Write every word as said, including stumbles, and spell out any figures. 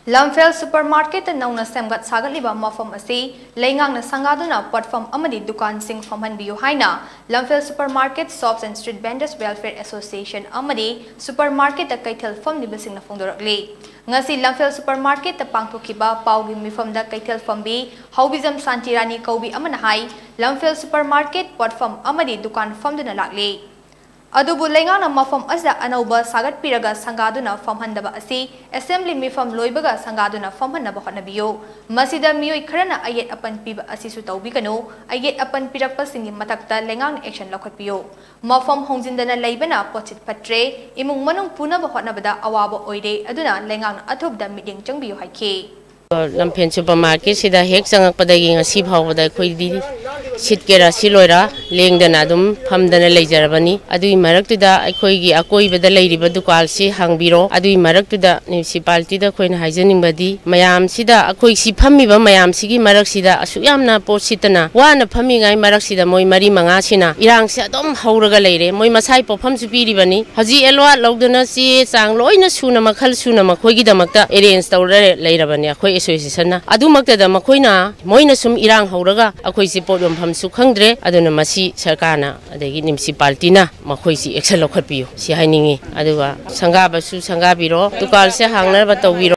Lamphel supermarket and NOUNA SEMGAT SAGATLIBA MAPHAM asi LEINGAKNA SANGGADUNA Potpham Amadi DUKANSING Phamhanbiyu Haina Lamphel supermarket shops and street vendors welfare association Amadi supermarket the KEITHEL PHAMLIBASINGNA Phongdorakli ngasi Lamphel supermarket the pangthokiba paugi mifam da KEITHEL Phambi Haubizam Santirani Kaubi amana hai Lamphel supermarket Potpham Amadi Dukan Phongdona lakli Adubu LEINGAKNA MAPHAM asda anauba sagat piraga SANGGADUNA Phamhandaba asi assembly mifam loibaga SANGGADUNA Phamhanaba hotnabiyo masida mioi kharana ayet apan piba asisu tawbigano ayet apan pirakpa singi matakta LEINGAKNA action lokhatbiyo MAPHAM hongjindana leibana pochit patre imung manung punaba hotnabada awaba oide aduna LEINGAKNA athubda meeting changbiyo haike Lamphel supermarket sida hek changakpadagi ngasi phawbada khoidi sitkera siloira lengdana adum phamdana leijarabani adui maraktuda aikhoigi akoibada leiriba dukal si hangbiro adui maraktuda municipality da khoina haijaningbadi mayam sida akhoi si phammiba mayam sigi marak sida asuyamna positana wana phammingai marak sida moi mari manga sina irang se adom hauraga leire moi masai pofam su piribani haji elwa logdana si chang loina suna makhal suna makhoigi damakta arrange tawre leirabani akhoi association na adumakta da makhoina moina sum irang hauraga akhoi si podom pham su khangdre aduna masi sarkarna adegi municipality na makhoi si action lokhatpiyo si hainingi aduga sangga basu sangga biro dukal se hangna ba tawbiro